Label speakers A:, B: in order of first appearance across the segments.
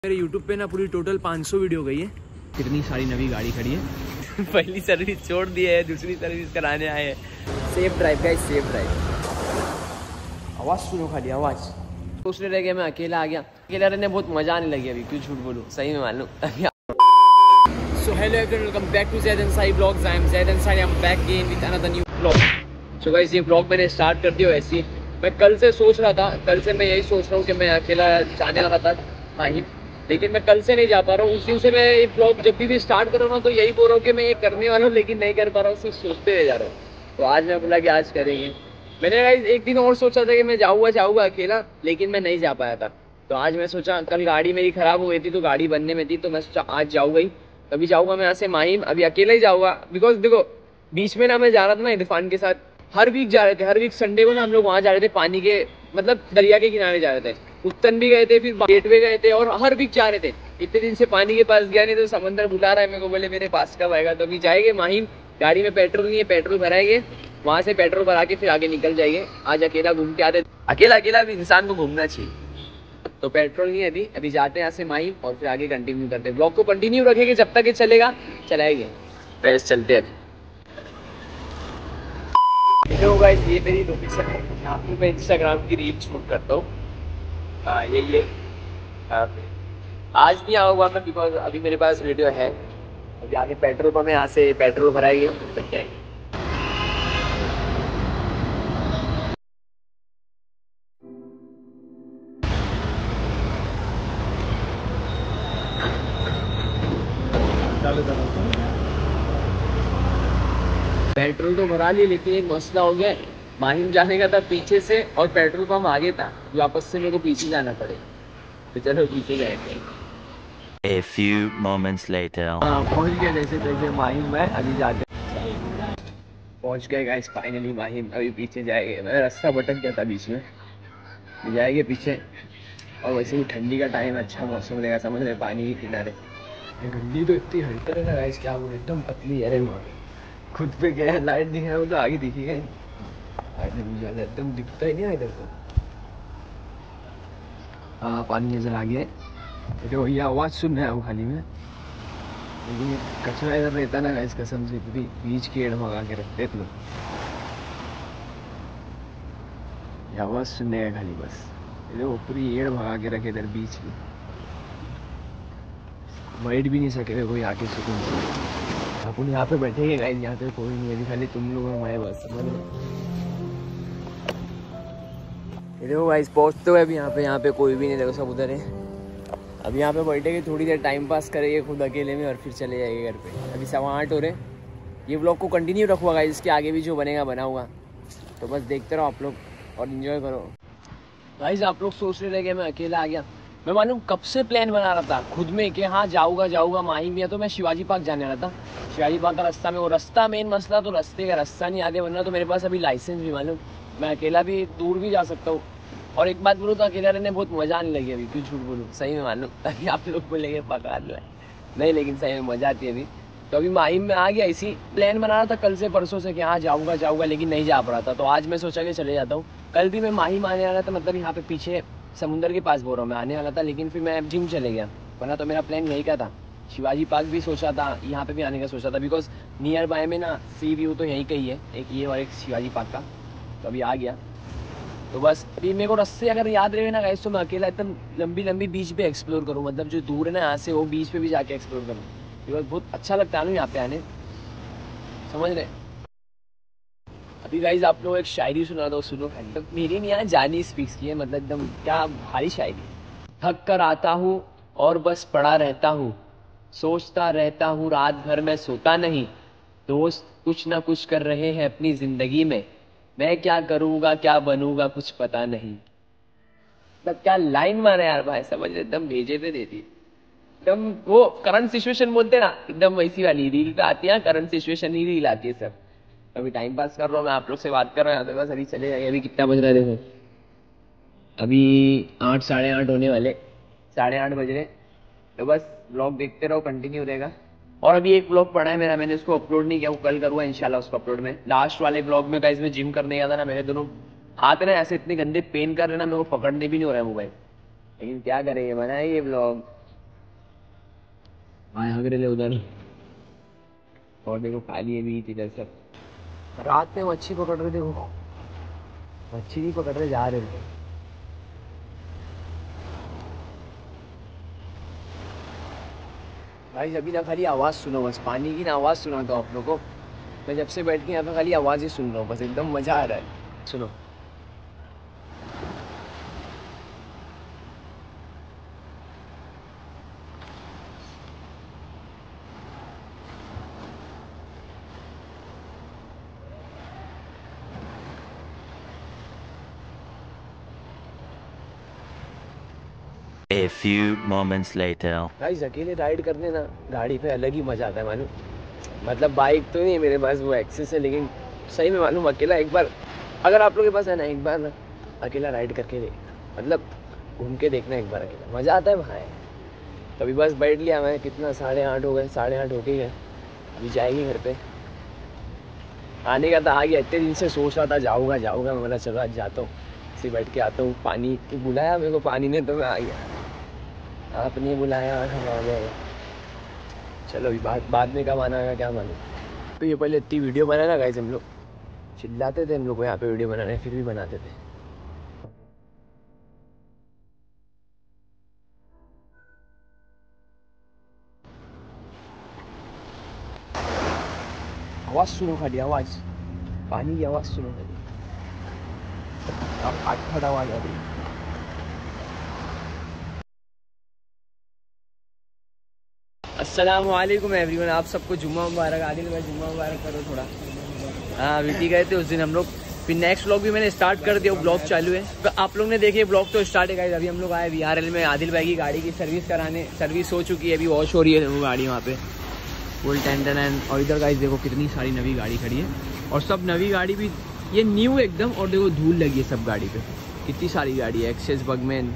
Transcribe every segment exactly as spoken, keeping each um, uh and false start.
A: मेरे YouTube पे ना पूरी टोटल पाँच सौ वीडियो गई है। कितनी सारी नवी गाड़ी खड़ी है। पहली सर्विस छोड़ दी है, दूसरी सर्विस कराने आए हैं। Safe drive guys, safe drive. आवाज़ सुनो खाली, आवाज़। सोचने रह गया मैं अकेला आ गया। अकेला रहने बहुत मज़ा आने लगी अभी, क्यों झूठ बोलूँ, सही में मालूम। So hello everyone, welcome back to Zaid Ansari vlogs. I am Zaid Ansari, I am back again with another new vlog. So guys ये ब्लॉग मैंने स्टार्ट कर दिया ऐसे ही। मैं कल से सोच रहा था, कल से मैं यही सोच रहा हूँ कि मैं अकेला जाने वाला था माहिम, लेकिन मैं कल से नहीं जा पा रहा हूँ। उस दिन से मैं ये ब्लॉग जब भी, भी स्टार्ट कर रहा हूँ तो यही बोल रहा हूँ कि मैं ये करने वाला हूँ, लेकिन नहीं कर पा रहा हूँ, सिर्फ सोचते रह जा रहा हूँ। तो आज मैं बोला कि आज करेंगे। मैंने एक दिन और सोचा था कि मैं जाऊँगा जाऊँगा अकेला, लेकिन मैं नहीं जा पाया था। तो आज मैं सोचा, कल गाड़ी मेरी ख़राब हो गई थी तो गाड़ी बनने में थी, तो मैं सोचा आज जाऊँगा ही। कभी जाऊँगा मैं यहाँ से माहिम, अभी अकेला ही जाऊँगा। बिकॉज देखो बीच में ना मैं जा रहा था ना इरफान के साथ, हर वीक जा रहे थे। हर वीक संडे को ना हम लोग वहाँ जा रहे थे, पानी के मतलब दरिया के किनारे जा रहे थे। उत्तन भी गए थे, फिर गेटवे गए थे, और हर वीक जा रहे थे। इतने दिन से पानी के पास गया नहीं, तो समंदर बुला रहा है मेरे को, बोले मेरे पास कब आएगा। तो अभी जाएंगे माहिम, गाड़ी में पेट्रोल नहीं है, पेट्रोल भराएंगे, वहाँ से पेट्रोल भरा के फिर आगे निकल जाएंगे। आज अकेला घूम के आते, अकेला अकेला भी इंसान को घूमना चाहिए। तो पेट्रोल नहीं है अभी, अभी जाते हैं यहाँ से माहिम और फिर आगे कंटिन्यू करते हैं। ब्लॉग को कंटिन्यू रखेंगे जब तक ये चलेगा, चलाएंगे। बस चलते हैं। हेलो गाइस, ये मेरी लोकेशन है, यहाँ पे मैं इंस्टाग्राम की रील शूट करता हूँ। हाँ यही है। आज भी आऊँगा मैं, बिकॉज अभी मेरे पास वीडियो है। अभी आगे पेट्रोल पंप में, यहाँ से पेट्रोल भराएंगे, बन जाएंगे। पेट्रोल तो भरा लिए, लेकिन एक मसला हो गया। माहिम जाने का था पीछे से और पेट्रोल पंप आगे था, वापस से मेरे को पीछे जाना पड़े। तो चलो पीछे जाएंगे।
B: A few moments later.
A: हाँ पहुँच गए जैसे तैसे माहिम में, अभी जाते पहुँच गए गाइस फाइनली माहिम। अभी पीछे जाएंगे, मैं रास्ता भटक गया था बीच में, जाएंगे पीछे। और वैसे भी ठंडी का टाइम, अच्छा मौसम रहेगा, समझ रहे, पानी के किनारे। ठंडी तो इतनी हल्का है ना गाइस, क्या बोले, एकदम पतली है। अरे खुद पे गया लाइट दिख रहा है, तो आगे दिखेगा एकदम, दिखता ही नहीं है इधर तो। हाँ पानी नजर आ गया है, तो भैया आवाज़ सुन रहा है वो खाली में, लेकिन कचरा इधर रहता ना गाइस, कसम से पूरी बीच की एड़ भगा के रखते थे। आवाज़ सुनने का खाली बस, वो पूरी एड़ भगा के रखे इधर बीच की। बैठ भी नहीं सके कोई आके सुकून से। अपन यहाँ पे बैठेंगे गाइस, यहाँ पे कोई नहीं है, खाली तुम लोग और मैं बस, समझ लो। देखो गाइस पहुँचते हुए अभी यहाँ पे, यहाँ पे कोई भी नहीं, देखो सब उधर है। अब यहाँ पे बैठेंगे, थोड़ी देर टाइम पास करेंगे खुद अकेले में, और फिर चले जाएंगे घर पे। अभी सवा आठ हो रहे। ये ब्लॉग को कंटिन्यू रखूँगा गाइस, इसके आगे भी जो बनेगा बनाऊँगा, तो बस देखते रहो आप लोग और इन्जॉय करो। गाइस आप लोग सोच रहे थे कि मैं अकेला आ गया। मैं मालूम कब से प्लान बना रहा था खुद में कि हाँ जाऊँगा जाऊँगा माहिम, या तो मैं शिवाजी पार्क जाने वाला था। शिवाजी पार्क का रास्ता में, वो रास्ता मेन मसला, तो रास्ते का रास्ता नहीं आगे बनना, तो मेरे पास अभी लाइसेंस भी मालूम, मैं अकेला भी दूर भी जा सकता हूँ। और एक बात बोलूँ तो अकेला रहने बहुत मज़ा आने लगी अभी, क्यों झूठ बोलूँ, सही में मालूम। ताकि आप लोग बोलेंगे पका लो नहीं, लेकिन सही में मज़ा आती है अभी। तो अभी माहिम में आ गया, इसी प्लान बना रहा था कल से परसों से कि हाँ जाऊँगा जाऊँगा, लेकिन नहीं जा पा रहा था। तो आज मैं सोचा कि चले जाता हूँ। कल भी मैं माहिम आने वाला था, मतलब यहाँ पे पीछे समुंदर के पास बोल रहा हूँ, मैं आने वाला था, लेकिन फिर मैं जिम चले गया, वरना तो मेरा प्लान यही का था। शिवाजी पार्क भी सोचा था, यहाँ पे भी आने का सोचा था, बिकॉज नियर बाय में ना सी व्यू तो यहीं का ही है, एक ये और एक शिवाजी पार्क का। तो अभी आ गया, तो बस अभी मेरे को रास्ते अगर याद रहे ना गाइस, तो मैं अकेला एकदम लंबी लंबी बीच पे एक्सप्लोर करूँ, मतलब जो दूर है ना यहाँ से, वो बीच पे भी जाके एक्सप्लोर करूँ, बिकॉज बहुत अच्छा लगता है ना यहाँ पे आने, समझ रहे। अभी गाइस आप लोग एक शायरी सुना दो, सुनो। तो मेरी नहीं यहाँ जानी स्पीक्स की है, मतलब एकदम क्या भारी शायरी। थक कर आता हूँ और बस पड़ा रहता हूँ, सोचता रहता हूँ रात भर मैं सोता नहीं, दोस्त कुछ ना कुछ कर रहे हैं अपनी जिंदगी में, मैं क्या करूँगा क्या बनूंगा कुछ पता नहीं। मतलब क्या लाइन मारे यार भाई, समझ रहे, एकदम भेजे पे देती, एकदम वो करंट सिचुएशन बोलते ना, एकदम वैसी वाली रील पे आती है, करंट सिचुएशन ही रील आती है सर। अभी टाइम पास कर रहा हूँ मैं, आप लोग से बात कर रहा हूँ, बस अभी चले जाएंगे। अभी कितना बज रहा है देखो, अभी आठ साढ़े आठ होने वाले, साढ़े आठ बज रहे। तो बस ब्लॉग देखते रहो, कंटिन्यू रहेगा। और अभी एक ब्लॉग पड़ा है मेरा, मैंने उसको अपलोड नहीं किया, वो कल करूँगा इंशाल्लाह उसको अपलोड में। लास्ट वाले ब्लॉग में गाइस मैं जिम करने गया था ना, मेरे दोनों हाथ ना ऐसे इतने गंदे पेन कर रहे ना, मेरे को पकड़ने भी नहीं हो रहा है मोबाइल, लेकिन क्या करें, ये बना है ये ब्लॉग। आया ले उधर, और देखो खाली है बीच इधर सब। रात में मच्छी पकड़ रहे, देखो मच्छी नहीं पकड़ रहे, जा रहे थे। भाई अभी ना खाली आवाज़ सुनो, बस पानी की ना आवाज़ सुना तो आप लोगों को। मैं जब से बैठ के यहाँ पे खाली आवाज़ ही सुन रहा हूँ, बस एकदम मज़ा आ रहा है। सुनो
B: A few moments later.
A: Guys अकेले राइड करने ना गाड़ी पे अलग ही मज़ा आता है मालूम। मतलब बाइक तो नहीं है मेरे पास, वो एक्सेस है, लेकिन सही में मालूम अकेला एक बार अगर आप लोगों के पास है ना, एक बार ना अकेला राइड करके देख, मतलब घूम के देखना एक बार अकेला, मज़ा आता है भाई। कभी बस बैठ लिया मैं, कितना साढ़े आठ हो गए, साढ़े आठ हो गए, अभी जाएगी घर पे। आने का था, आ गया, इतने दिन से सोच रहा था जाऊँगा जाऊँगा, मैं बोला चलो आज जाता हूँ, इसे बैठ के आता हूँ। पानी बुलाया मेरे को पानी ने, तो मैं आ गया। आपने बुलाया और हम आ गए। चलो अभी बाद बाद में कब आना है क्या मालूम। तो ये पहले इतनी वीडियो बनाना गाइस, हम लोग चिल्लाते थे हम लोग को यहाँ पे वीडियो बनाने, फिर भी बनाते थे। आवाज़ सुनो खाली, आवाज़ पानी की आवाज़ सुनो खाली, अब फट आवाज़ आ रही है। अस्सलामुअलैकुम एवरीवन, आप सबको जुम्मा मुबारक। आदिल भाई जुम्मा मुबारक करो थोड़ा। हाँ वीटी गए थे उस दिन हम लोग, फिर नेक्स्ट व्लॉग भी मैंने स्टार्ट कर दिया, ब्लॉग चालू है। तो आप लोग ने देखे ब्लॉग तो स्टार्ट है गाइस। अभी हम लोग आए वी आर एल में आदिल भाई की गाड़ी की सर्विस कराने। सर्विस हो चुकी है, अभी वॉश हो रही है वो गाड़ी वहाँ पे फुल टेंटन एंड। और इधर गाइस देखो कितनी सारी नवी गाड़ी खड़ी है, और सब नवी गाड़ी भी ये न्यू एकदम। और देखो धूल लगी है सब गाड़ी पे, कितनी सारी गाड़ी है, एक्सेस बगमैन।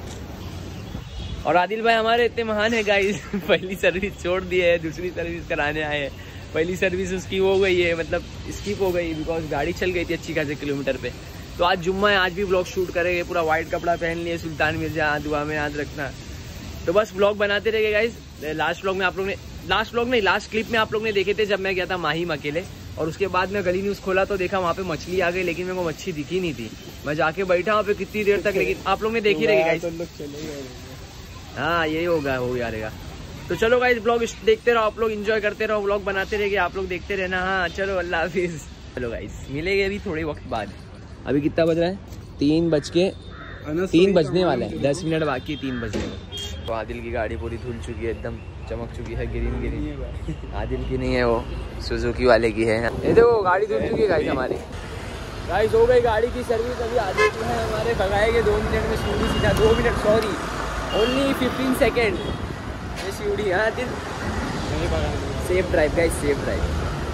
A: और आदिल भाई हमारे इतने महान है गाइस, पहली सर्विस छोड़ दी है, दूसरी सर्विस कराने आए हैं। पहली सर्विस उसकी हो गई है, मतलब स्किप हो गई, बिकॉज गाड़ी चल गई थी अच्छी खासी किलोमीटर पे। तो आज जुम्मा है, आज भी ब्लॉग शूट करेंगे। पूरा वाइट कपड़ा पहन लिए, सुल्तान मिर्जा दुआ में याद रखना। तो बस ब्लॉग बनाते रहेंगे गाइस। लास्ट ब्लॉग में आप लोग ने लास्ट ब्लॉग नहीं लास्ट क्लिप में आप लोग ने देखे थे जब मैं गया था माहिम अकेले, और उसके बाद मैं गली न्यूज़ खोला तो देखा वहाँ पे मछली आ गई, लेकिन मेरे को मच्छी दिखी नहीं थी। मैं जाके बैठा वहाँ पे कितनी देर तक, लेकिन आप लोग ने देखी रहेगी गाइस। हाँ यही होगा, हो गया रहेगा। तो चलो गाइस ब्लॉग देखते रहो, आप लोग एंजॉय करते रहो, ब्लॉग बनाते रहेंगे, आप लोग देखते रहना। हाँ चलो अल्लाह हाफिज। चलो गाइस मिलेंगे अभी थोड़े वक्त बाद। अभी कितना बज रहा है? तीन बज के तीन बजने वाला है, दस मिनट बाकी तीन बजने में। तो आदिल की गाड़ी पूरी धुल चुकी है, एकदम चमक चुकी है, ग्रीन ग्रीन। आदिल की नहीं है, वो सुजुकी वाले की है। ये देखो गाड़ी धुल चुकी है गाइस हमारी। गाइस हो गई गाड़ी की सर्विस। अभी आदिल जो है हमारे भगाएंगे दो मिनट में सीढ़ी सीधा, दो minute sorry only fifteen second ये सीढ़ी। हाँ दिल safe drive guys, safe drive.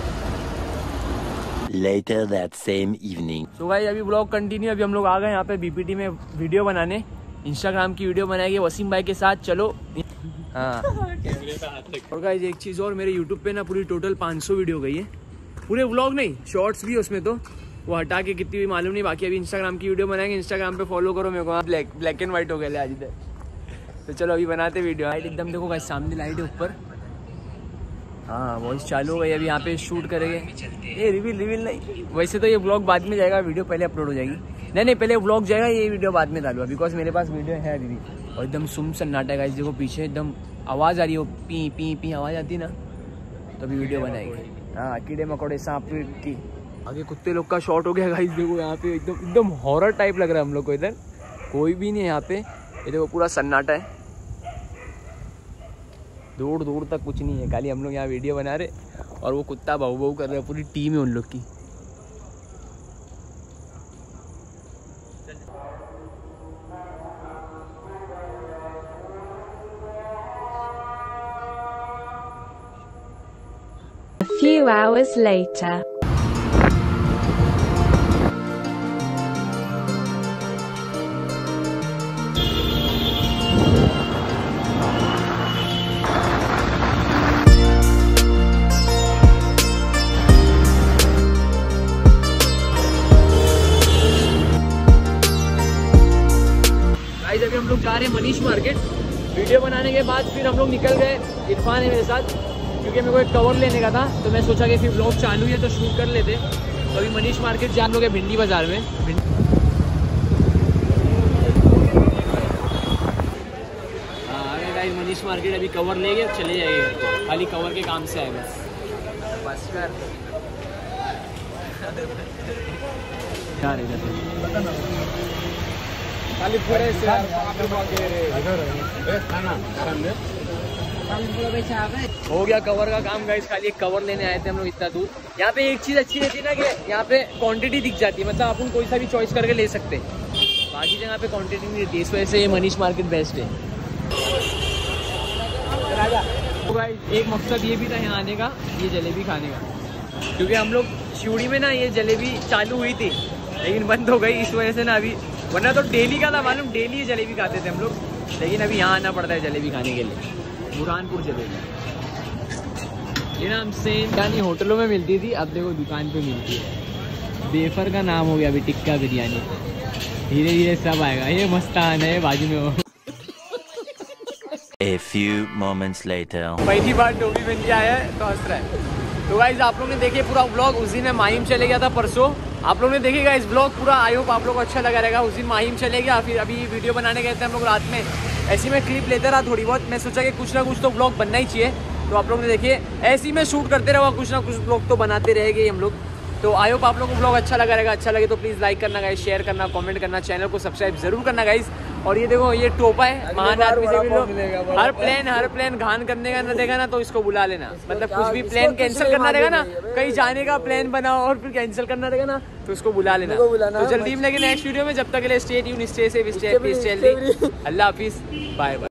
B: Later that same evening.
A: तो गाइस अभी ब्लॉग कंटिन्यू। अभी हम लोग आ गए यहाँ पे बीपीटी में वीडियो बनाने, इंस्टाग्राम की वीडियो बनाएंगे वसीम भाई के साथ। चलो हाँ। और गाइस एक चीज़ और, मेरे यूट्यूब पे ना पूरी टोटल पाँच सौ वीडियो गई है, पूरे व्लॉग नहीं शॉर्ट्स भी उसमें, तो वो हटा के कितनी भी मालूम नहीं। बाकी अभी इंस्टाग्राम की वीडियो बनाएंगे, इंस्टाग्राम पे फॉलो करो मेरे को। ब्लैक ब्लैक एंड व्हाइट हो गए आज इधर। तो चलो अभी बनाते वीडियो। लाइट एकदम देखो गाइस, सामने लाइट है ऊपर। हाँ वॉइस चालू हो गई, अभी यहाँ पे शूट करेंगे। ये रिवील रिवील नहीं, वैसे तो ये व्लॉग बाद में जाएगा, वीडियो पहले अपलोड हो जाएगी। नहीं नहीं पहले व्लॉग जाएगा, ये वीडियो बाद में डालूंगा, बिकॉज मेरे पास वीडियो है अभी भी। और एकदम सुम सन्नाटा है गाइस, देखो पीछे एकदम आवाज़ आ रही है, वो पी पी पी आवाज़ आती है ना, तो अभी वीडियो बनाएंगे। हाँ कीड़े मकोड़े सांप की। आगे कुत्ते लोग का शॉट हो गया गाइस, देखो यहाँ पे एकदम एकदम हॉरर टाइप लग रहा है हम लोग को। इधर कोई भी नहीं है यहाँ पे, ये देखो पूरा सन्नाटा है, दूर दूर तक कुछ नहीं है, खाली हम लोग यहाँ वीडियो बना रहे और वो कुत्ता भाऊ भाऊ कर रहे हैं। पूरी टीम है उन लोग की।
C: A few hours later.
A: अभी हम लोग जा रहे हैं मनीष मार्केट, वीडियो बनाने के बाद फिर हम लोग निकल गए, इरफान है मेरे साथ, क्योंकि मेरे को एक कवर लेने का था। तो मैं सोचा कि फिर ब्लॉग चालू है तो शूट कर लेते। तो अभी मनीष मार्केट जा हम लोग भिंडी बाज़ार में। हाँ गाइस, मनीष मार्केट अभी कवर ले गए, चले जाएंगे। खाली कवर के काम से आए बस बस कर यार खाली पूरे से हो गया कवर का काम गाइस। खाली एक कवर लेने आए थे हम लोग इतना दूर। यहाँ पे एक चीज़ अच्छी रहती है ना कि यहाँ पे क्वांटिटी दिख जाती है, मतलब अपन कोई सा भी चॉइस करके ले सकते हैं। बाकी जगह पे क्वांटिटी नहीं रहती, इस वजह से ये मनीष मार्केट बेस्ट है। तो गाइस एक मकसद ये भी था यहाँ आने का, ये जलेबी खाने का, क्योंकि हम लोग शिवड़ी में ना ये जलेबी चालू हुई थी लेकिन बंद हो गई इस वजह से ना अभी, वरना तो डेली का था मालूम, डेली ये जलेबी खाते थे हम लोग। लेकिन अभी यहाँ आना पड़ता है जलेबी खाने के लिए। बुरहानपुर जलेबी ये नाम से यानी होटलों में मिलती थी, अब देखो दुकान पे मिलती है। बेफर का नाम हो गया अभी टिक्का बिरयानी। धीरे धीरे सब आएगा। ये मस्तान है बाजू में वो।
B: A few moments later.
A: पहली बार टोपी पहन के आया है तो हंस रहा है। तो गाइज आप लोग ने देखे पूरा व्लॉग। उस दिन मैं माहिम चले गया था परसों, आप लोग ने देखेगा इस ब्लॉग पूरा। आई होप आप लोग को अच्छा लगा रहेगा। उस दिन माहिम चले गया, फिर अभी वीडियो बनाने गए थे हम लोग रात में। ऐसी मैं क्लिप लेता रहा थोड़ी बहुत, मैं सोचा कि कुछ ना कुछ तो ब्लॉग बनना ही चाहिए। तो आप लोग ने देखिए ऐसे ही मैं शूट करते रहा, कुछ ना कुछ ब्लॉग तो बनाते रहेंगे हम लोग। तो आई होप आप लोगों को ब्लॉग अच्छा लगा रहेगा। अच्छा लगे तो प्लीज़ लाइक करना गाइस, शेयर करना, कमेंट करना, चैनल को सब्सक्राइब जरूर करना गाइस। और ये देखो ये टोपा है, महान आदमी से मिलो। हर प्लान हर प्लान घान करने का ना देगा ना तो इसको बुला लेना। मतलब कुछ भी प्लान कैंसिल करना रहेगा ना, कहीं जाने का प्लान बनाओ और फिर कैंसिल करना रहेगा ना तो इसको बुला लेना। तो जल्दी मिलेंगे नेक्स्ट वीडियो में। जब तक के लिए stay tune, stay safe, stay peace, अल्लाह हाफिज़, बाय बाय।